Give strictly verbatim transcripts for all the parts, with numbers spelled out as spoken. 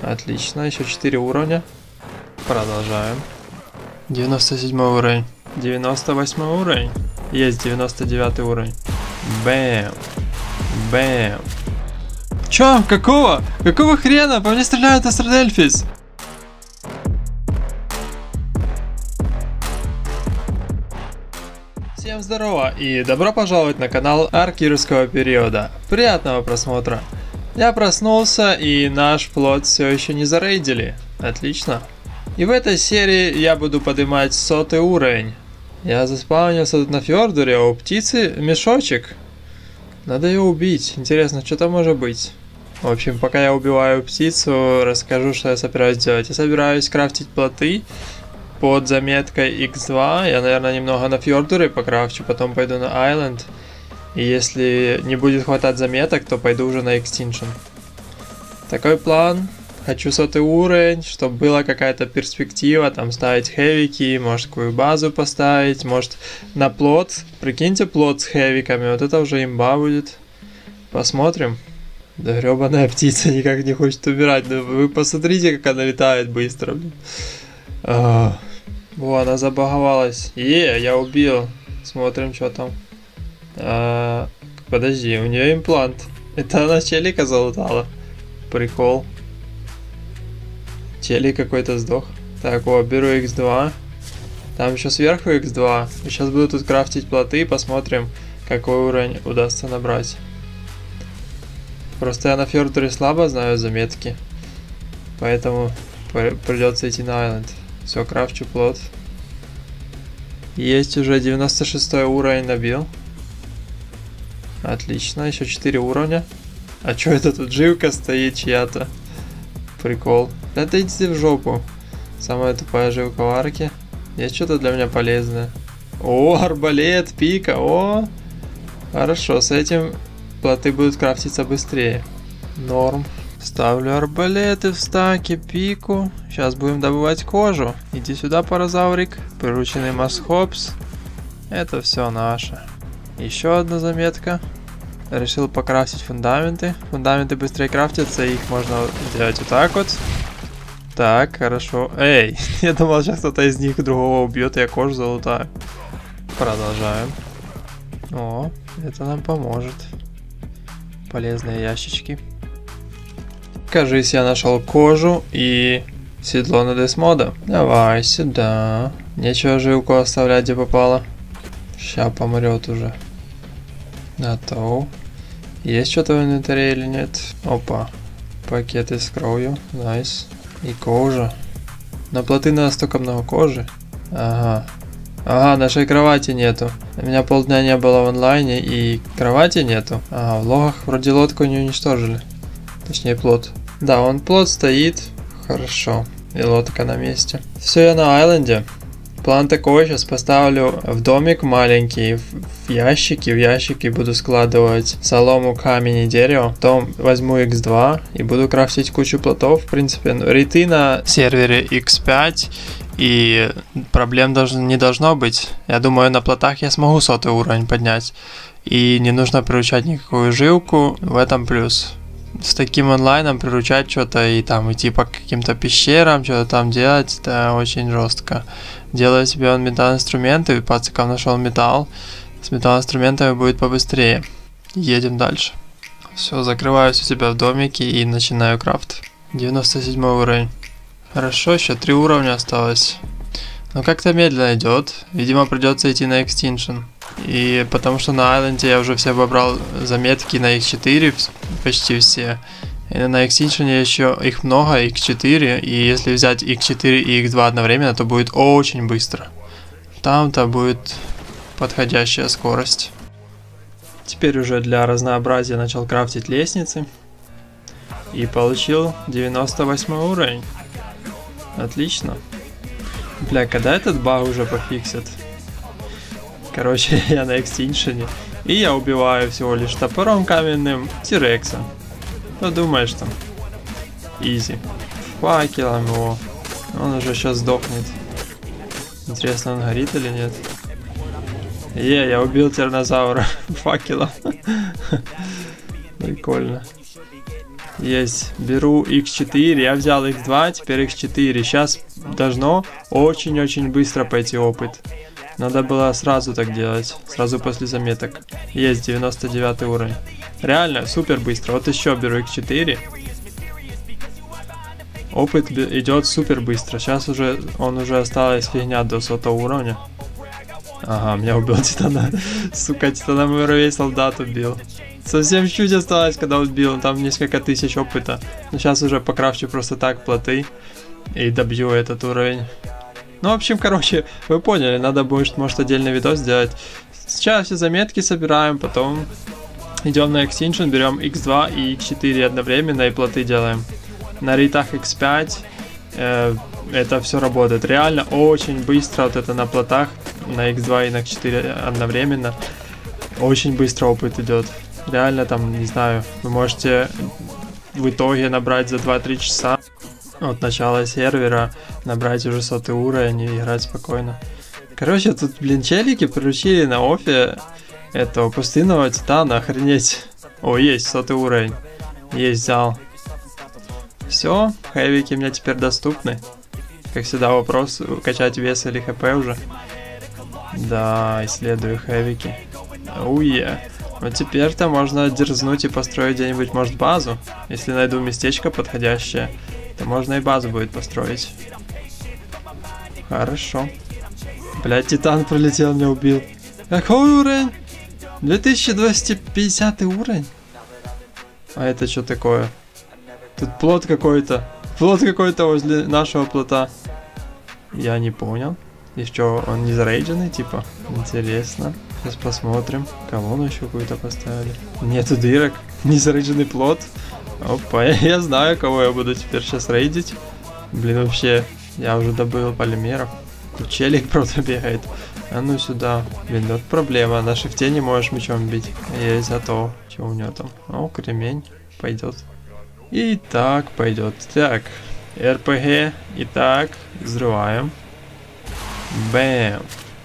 Отлично, еще четыре уровня. Продолжаем. девяносто седьмой уровень. девяносто восьмой уровень. Есть девяносто девятый уровень. Бэм. Бэм. Чё? Какого? Какого хрена? По мне стреляют Астродельфис. Всем здорово и добро пожаловать на канал Арки Юрского периода. Приятного просмотра. Я проснулся и наш флот все еще не зарейдили. Отлично. И в этой серии я буду поднимать сотый уровень. Я заспавнился тут на Фьордуре, а у птицы мешочек. Надо ее убить. Интересно, что там может быть? В общем, пока я убиваю птицу, расскажу, что я собираюсь делать. Я собираюсь крафтить плоты под заметкой икс два. Я, наверное, немного на Фьордуре покрафчу, потом пойду на Айленд. И если не будет хватать заметок, то пойду уже на Extinction. Такой план. Хочу сотый уровень, чтобы была какая-то перспектива, там ставить хэвики, может какую базу поставить, может на плот. Прикиньте, плот с хэвиками, вот это уже имба будет. Посмотрим. Да гребаная птица никак не хочет умирать, да вы посмотрите, как она летает быстро. А, во, она забаговалась. Е, я убил. Смотрим, что там. А, подожди, у нее имплант. Это она челика залутала. Прикол. Челик какой-то сдох. Так, о, беру икс два. Там еще сверху икс два. Сейчас буду тут крафтить плоты, посмотрим, какой уровень удастся набрать. Просто я на Фьордуре слабо знаю заметки. Поэтому придется идти на Айленд. Все, крафчу плот. Есть уже девяносто шестой уровень набил. Отлично, еще четыре уровня. А что это тут жилка стоит чья-то? Прикол. Это идите в жопу. Самая тупая жилка в арке. Есть что-то для меня полезное. О, арбалет, пика, о. Хорошо, с этим плоты будут крафтиться быстрее. Норм. Ставлю арбалеты в стаке, пику. Сейчас будем добывать кожу. Иди сюда, паразаврик. Прирученный масхопс. Это все наше. Еще одна заметка. Решил покрафтить фундаменты. Фундаменты быстрее крафтятся, их можно делать вот так вот. Так, хорошо. Эй, я думал, сейчас кто-то из них другого убьет, и я кожу залутаю. Продолжаем. О, это нам поможет. Полезные ящички. Кажись, я нашел кожу и седло на десмода. Давай сюда. Нечего жилку оставлять, где попало. Ща помрет уже. Готов. Есть что-то в инвентаре или нет? Опа. Пакеты с кровью. Найс. И кожа. На плоты надо столько много кожи. Ага. Ага, нашей кровати нету. У меня полдня не было в онлайне и кровати нету. Ага, в логах вроде лодку не уничтожили. Точнее плот. Да, он плот стоит. Хорошо. И лодка на месте. Все, я на Айленде. План такой, сейчас поставлю в домик маленький, в ящики, в ящики буду складывать солому, камень и дерево. Потом возьму икс два и буду крафтить кучу плотов. В принципе, рейты на сервере икс пять и проблем должно, не должно быть. Я думаю, на плотах я смогу сотый уровень поднять. И не нужно приручать никакую жилку, в этом плюс. С таким онлайном приручать что-то и там идти по каким-то пещерам, что-то там делать, это очень жестко. Делаю себе он металл-инструменты, пацикам нашел металл. С металл-инструментами будет побыстрее. Едем дальше. Все, закрываюсь у себя в домике и начинаю крафт. девяносто седьмой уровень. Хорошо, еще три уровня осталось. Но как-то медленно идет. Видимо, придется идти на Extinction. И потому что на Айленде я уже все обобрал заметки на икс четыре, почти все. И на Extinction еще их много, икс четыре. И если взять икс четыре и икс два одновременно, то будет очень быстро. Там-то будет подходящая скорость. Теперь уже для разнообразия начал крафтить лестницы. И получил девяносто восьмой уровень. Отлично. Бля, когда этот баг уже пофиксит? Короче, я на Extinction. И я убиваю всего лишь топором каменным Тирекса. Подумаешь там. Изи. Факелом его. Он уже сейчас сдохнет. Интересно, он горит или нет? Е, я убил тираннозавра факелом. Прикольно. Есть. Беру икс четыре. Я взял икс два, теперь икс четыре. Сейчас должно очень-очень быстро пойти опыт. Надо было сразу так делать. Сразу после заметок. Есть девяносто девятый уровень. Реально, супер быстро. Вот еще беру икс четыре. Опыт идет супер быстро. Сейчас уже он уже осталась фигня до сотого уровня. Ага, меня убил Титана. Сука, Титана муравей солдат убил. Совсем чуть осталось, когда убил. Там несколько тысяч опыта. Но сейчас уже покрафчу просто так плоты. И добью этот уровень. Ну, в общем, короче, вы поняли. Надо будет, может, отдельный видос сделать. Сейчас все заметки собираем. Потом идем на Extinction. Берем икс два и икс четыре одновременно. И плоты делаем. На рейтах икс пять. Э, это все работает. Реально очень быстро вот это на плотах. На икс два и на икс четыре одновременно. Очень быстро опыт идет. Реально там, не знаю, вы можете в итоге набрать за два-три часа от начала сервера, набрать уже сотый уровень и играть спокойно. Короче, тут, блин, челики приручили на офе этого пустынного титана, охренеть. О, есть сотый уровень. Есть, взял. Все, хэвики мне теперь доступны. Как всегда вопрос, качать вес или хп уже. Да, исследую хэвики. Уе. Ну теперь-то можно дерзнуть и построить где-нибудь, может, базу. Если найду местечко подходящее, то можно и базу будет построить. Хорошо. Блядь, Титан пролетел, меня убил. Какой уровень? две тысячи двести пятидесятый уровень? А это что такое? Тут плот какой-то. Плот какой-то возле нашего плота. Я не понял. И что, он не зарейдженный, типа? Интересно. Сейчас посмотрим. Колонну еще какую-то поставили. Нету дырок. Не зарейдженный плот. Опа, я знаю, кого я буду теперь сейчас рейдить. Блин, вообще, я уже добыл полимеров. Тут челик, правда, бегает. А ну сюда. Блин, вот проблема. На шифте не можешь мечом бить. Есть зато. Что у него там? О, кремень. Пойдет. И так пойдет. Так. эр пэ гэ. Итак, взрываем. Бэм.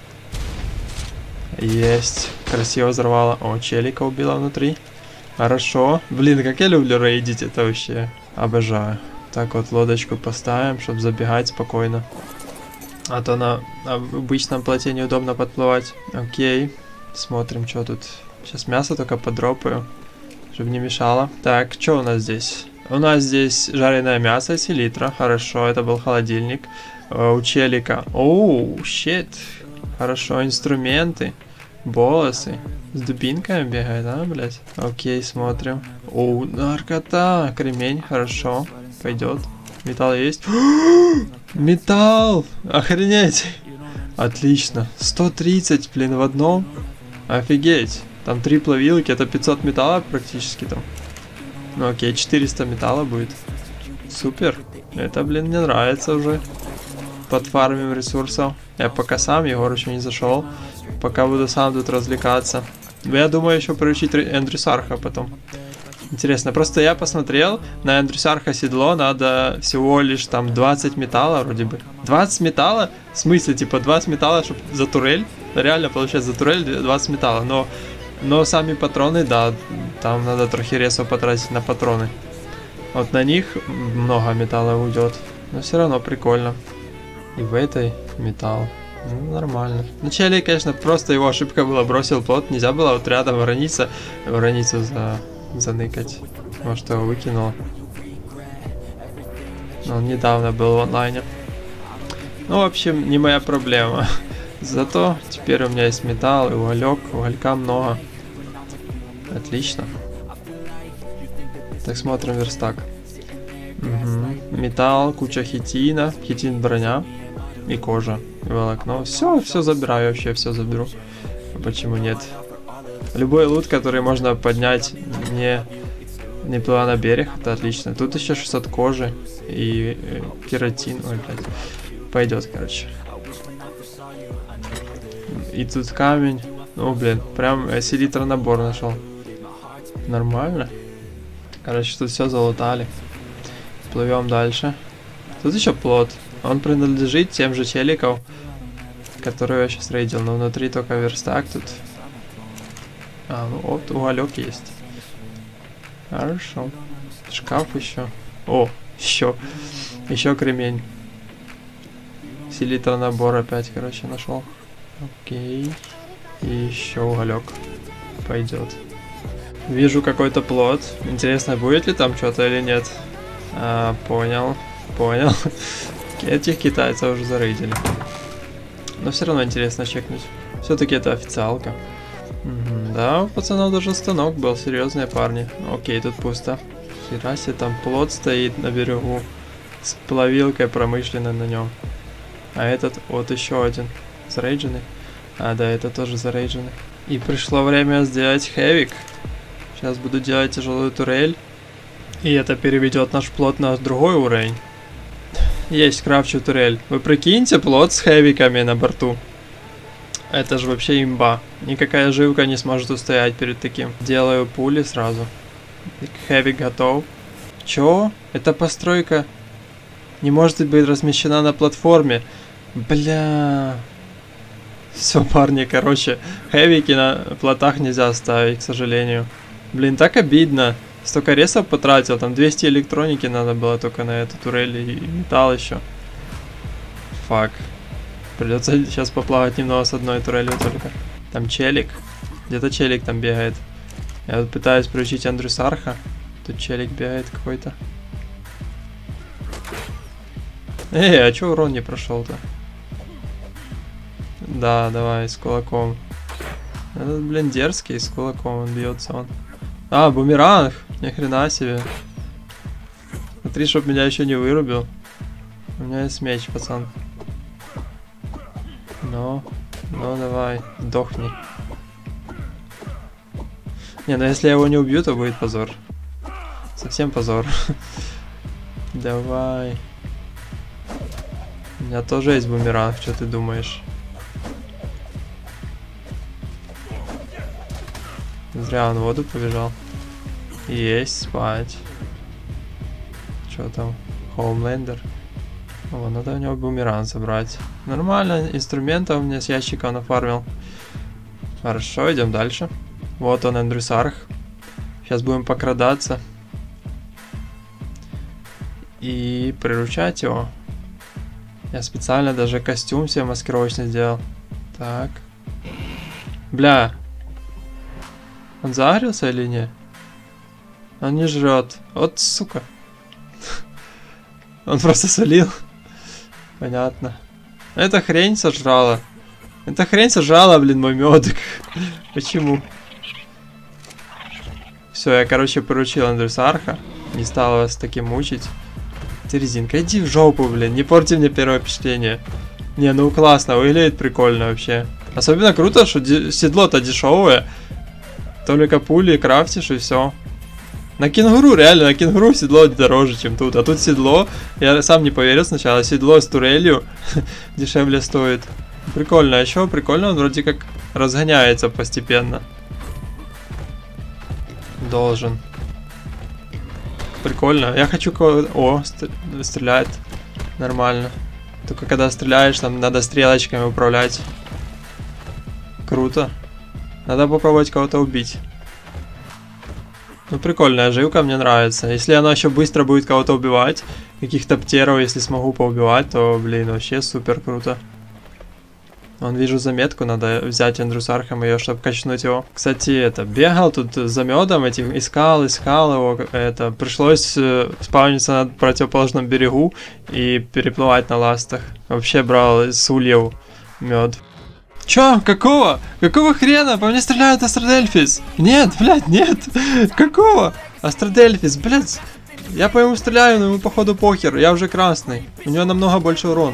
Есть. Красиво взорвало. О, челика убила внутри. Хорошо. Блин, как я люблю рейдить, это вообще. Обожаю. Так вот, лодочку поставим, чтобы забегать спокойно. А то на обычном плоте неудобно подплывать. Окей. Смотрим, что тут. Сейчас мясо только подропаю, чтобы не мешало. Так, что у нас здесь? У нас здесь жареное мясо, селитра. Хорошо, это был холодильник. У челика. Оу, щит. Хорошо, инструменты. Волосы. С дубинками бегает, а, блядь? Окей, смотрим. Оу, наркота. Кремень, хорошо. Пойдет. Металл есть. Металл! Охренеть! Отлично. сто тридцать, блин, в одном. Офигеть. Там три плавилки, это пятьсот металла практически там. Ну окей, четыреста металла будет. Супер. Это, блин, мне нравится уже. Подфармим ресурсов. Я пока сам, Егор еще не зашел. Пока буду сам тут развлекаться. Я думаю еще приручить Эндрюсарха потом. Интересно, просто я посмотрел, на Эндрюсарха седло надо всего лишь там двадцать металла вроде бы. двадцать металла? В смысле, типа двадцать металла, чтобы за турель? Реально получается за турель двадцать металла. Но, но сами патроны, да, там надо трохи ресов потратить на патроны. Вот на них много металла уйдет. Но все равно прикольно. И в этой металл. Ну, нормально. Вначале, конечно, просто его ошибка была, бросил плот. Нельзя было вот рядом ворониться, вороницу за, заныкать. Может, его выкинул. Он недавно был в онлайне. Ну, в общем, не моя проблема. Зато теперь у меня есть металл и уголек. Уголька много. Отлично. Так, смотрим верстак. Угу. Металл, куча хитина. Хитин броня. И кожа, и волокно. Все, все забираю, вообще все заберу. Почему нет? Любой лут, который можно поднять, не, не плывя на берег, это отлично. Тут еще шестьсот кожи и э, кератин. Ой, блядь. Пойдет, короче. И тут камень. Ну, блин, прям э, селитра набор нашел. Нормально. Короче, тут все залутали. Плывем дальше. Тут еще плот. Он принадлежит тем же челикам, которые я сейчас рейдил, но внутри только верстак тут. А, ну вот, уголек есть. Хорошо. Шкаф еще. О, еще. Еще кремень. Селитра набор опять, короче, нашел. Окей. И еще уголек. Пойдет. Вижу какой-то плод. Интересно, будет ли там что-то или нет. А, понял. Понял. Этих китайцев уже зарейдили. Но все равно интересно чекнуть. Все-таки это официалка. Угу, да, у пацанов даже станок был. Серьезные парни. Окей, тут пусто. Хера себе, там плот стоит на берегу. С плавилкой промышленной на нем. А этот, вот еще один. Зарейдженный. А, да, это тоже зарейдженный. И пришло время сделать хэвик. Сейчас буду делать тяжелую турель. И это переведет наш плот на другой уровень. Есть, крафчу турель. Вы прикиньте, плот с хэвиками на борту. Это же вообще имба. Никакая жилка не сможет устоять перед таким. Делаю пули сразу. Хэвик готов. Чё? Эта постройка не может быть размещена на платформе. Бля. Все, парни, короче. Хэвики на плотах нельзя ставить, к сожалению. Блин, так обидно. Столько ресов потратил, там двести электроники надо было только на эту турель и металл еще. Фак. Придется сейчас поплавать немного с одной турелью только. Там челик. Где-то челик там бегает. Я вот пытаюсь приучить Андрюсарха. Тут челик бегает какой-то. Эй, а чё урон не прошел-то? Да, давай, с кулаком. Этот, блин, дерзкий, с кулаком он бьется он. А, бумеранг! Ни хрена себе. Смотри, чтоб меня еще не вырубил. У меня есть меч, пацан. Ну, ну давай, сдохни. Не, ну если я его не убью, то будет позор. Совсем позор. Давай. У меня тоже есть бумеранг, что ты думаешь? Зря он в воду побежал. Есть, спать. Что там? Хоумлендер. О, надо у него бумеранг собрать. Нормально, инструментов мне с ящика нафармил. Хорошо, идем дальше. Вот он, Андрюсарх. Сейчас будем покрадаться. И приручать его. Я специально даже костюм себе маскировочный сделал. Так. Бля. Он загрелся или не? Он не жрет. Вот сука. Он просто солил. Понятно. Эта хрень сожрала. Эта хрень сожрала, блин, мой медик. Почему? Все, я, короче, поручил Андрюсарха. Не стал вас таким мучить. Ты, резинка, иди в жопу, блин. Не порти мне первое впечатление. Не, ну классно, выглядит прикольно вообще. Особенно круто, что седло-то дешевое. Только пули крафтишь и все. На кенгуру, реально, на кенгуру седло дороже, чем тут. А тут седло, я сам не поверил сначала, седло с турелью дешевле стоит. Прикольно, а еще прикольно, он вроде как разгоняется постепенно. Должен. Прикольно. Я хочу кого-то... О, стреляет. Нормально. Только когда стреляешь, там надо стрелочками управлять. Круто. Надо попробовать кого-то убить. Ну, прикольная жилка, мне нравится. Если она еще быстро будет кого-то убивать, каких-то птеров, если смогу поубивать, то, блин, вообще супер круто. Вон, вижу заметку, надо взять Андрюсархом ее, чтобы качнуть его. Кстати, это, бегал тут за медом, этим, искал, искал его, это, пришлось э, спавниться на противоположном берегу и переплывать на ластах. Вообще брал из ульев мед. Чё? Какого? Какого хрена? По мне стреляют Астродельфис. Нет, блядь, нет. Какого? Астродельфис, блядь. Я по нему стреляю, но ему походу похер. Я уже красный. У него намного больше урон.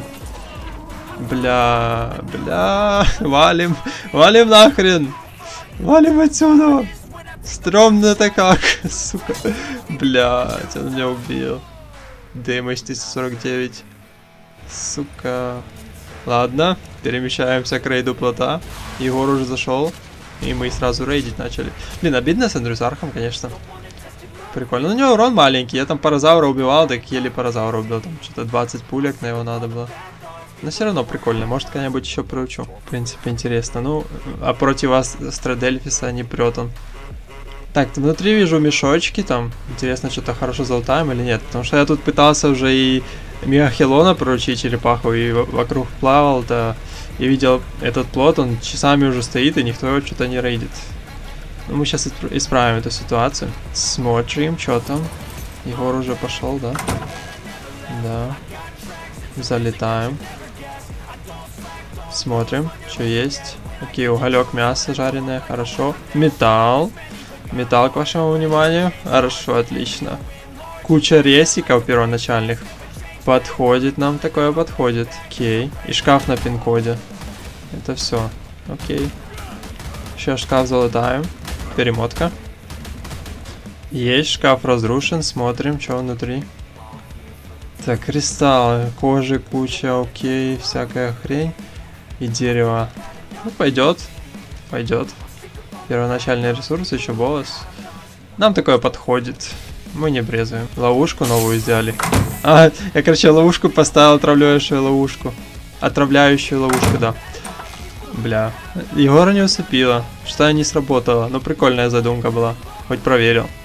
Бля, бля. Валим. Валим нахрен. Валим отсюда. Стремно-то как. Сука. Блядь, он меня убил. Дэмэдж тысяча сорок девять. Сука. Ладно, перемещаемся к рейду плота. Егор уже зашел. И мы сразу рейдить начали. Блин, обидно с Андрюсархом, конечно. Прикольно. Ну, у него урон маленький. Я там паразавра убивал, так еле паразавра убил. Там что-то двадцать пулек на его надо было. Но все равно прикольно. Может, когда-нибудь еще приучу. В принципе, интересно. Ну, а против вас Астродельфиса не прет он. Так, внутри вижу мешочки там. Интересно, что-то хорошо золотаем или нет. Потому что я тут пытался уже и Мегахелона приручить черепаху, и вокруг плавал-то. И видел этот плот, он часами уже стоит, и никто его что-то не рейдит. Ну, мы сейчас исправим эту ситуацию. Смотрим, что там. Егор уже пошел, да? Да. Залетаем. Смотрим, что есть. Окей, уголек, мясо жареное, хорошо. Металл. Металл к вашему вниманию. Хорошо, отлично. Куча ресиков первоначальных. Подходит нам, такое подходит. Окей. И шкаф на пин-коде. Это все. Окей. Сейчас шкаф залатаем. Перемотка. Есть, шкаф разрушен. Смотрим, что внутри. Так, кристаллы. Кожи куча, окей. Всякая хрень. И дерево. Ну, пойдет. Пойдет. Первоначальный ресурс, еще бонус. Нам такое подходит. Мы не брезуем. Ловушку новую сделали. А, я, короче, ловушку поставил, отравляющую ловушку. Отравляющую ловушку, да. Бля. Егора не усыпила. Что-то не сработало. Но прикольная задумка была. Хоть проверил.